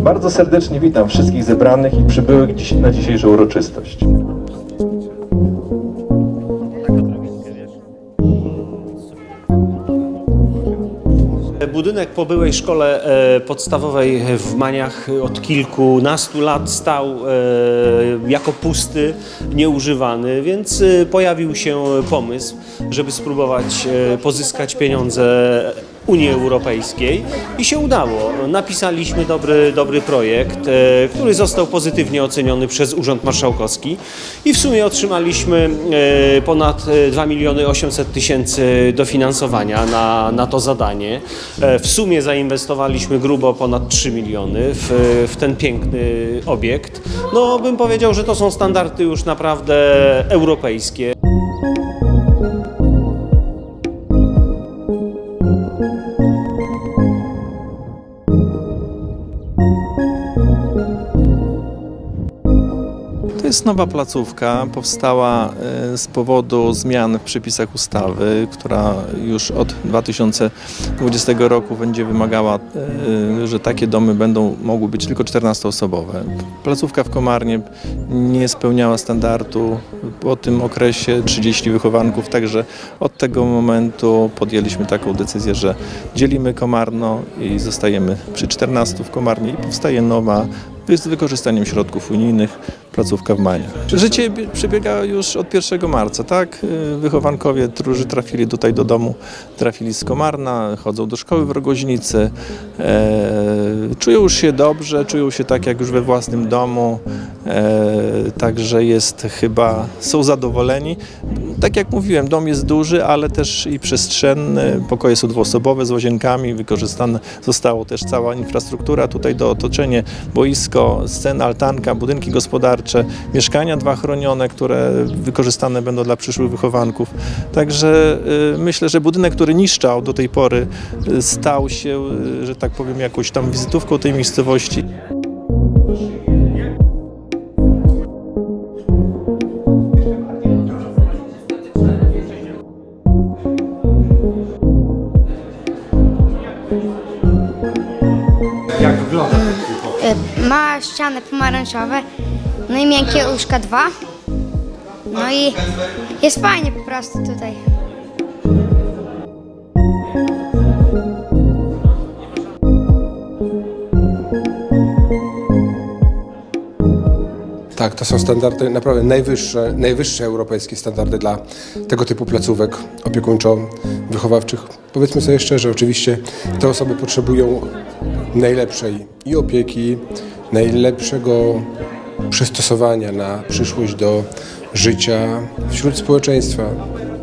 Bardzo serdecznie witam wszystkich zebranych i przybyłych na dzisiejszą uroczystość. Budynek po byłej szkole podstawowej w Maniach od kilkunastu lat stał jako pusty, nieużywany, więc pojawił się pomysł, żeby spróbować pozyskać pieniądze Unii Europejskiej i się udało. Napisaliśmy dobry projekt, który został pozytywnie oceniony przez Urząd Marszałkowski i w sumie otrzymaliśmy ponad 2 800 000 dofinansowania na to zadanie. W sumie zainwestowaliśmy grubo ponad 3 miliony w ten piękny obiekt. No, bym powiedział, że to są standardy już naprawdę europejskie. To jest nowa placówka, powstała z powodu zmian w przepisach ustawy, która już od 2020 roku będzie wymagała, że takie domy będą mogły być tylko 14-osobowe. Placówka w Komarnie nie spełniała standardu, po tym okresie 30 wychowanków, także od tego momentu podjęliśmy taką decyzję, że dzielimy Komarno i zostajemy przy 14 w Komarnie i powstaje nowa, z wykorzystaniem środków unijnych, placówka w Maniach. Życie przebiega już od 1 marca, tak? Wychowankowie, którzy trafili tutaj do domu, trafili z Komarna, chodzą do szkoły w Rogoźnicy, czują już się dobrze, czują się tak jak już we własnym domu, także są zadowoleni. Tak jak mówiłem, dom jest duży, ale też i przestrzenny, pokoje są dwuosobowe z łazienkami, wykorzystana została też cała infrastruktura, tutaj do otoczenia, boisko, scena, altanka, budynki gospodarcze, mieszkania 2 chronione, które wykorzystane będą dla przyszłych wychowanków. Także myślę, że budynek, który niszczał do tej pory, stał się, że tak powiem, jakąś tam wizytówką tej miejscowości. Jak wygląda? Ma ściany pomarańczowe, no i miękkie łóżka 2. No i jest fajnie po prostu tutaj. Tak, to są standardy naprawdę najwyższe europejskie standardy dla tego typu placówek opiekuńczo-wychowawczych. Powiedzmy sobie szczerze, oczywiście te osoby potrzebują najlepszej i opieki, najlepszego przystosowania na przyszłość do życia wśród społeczeństwa.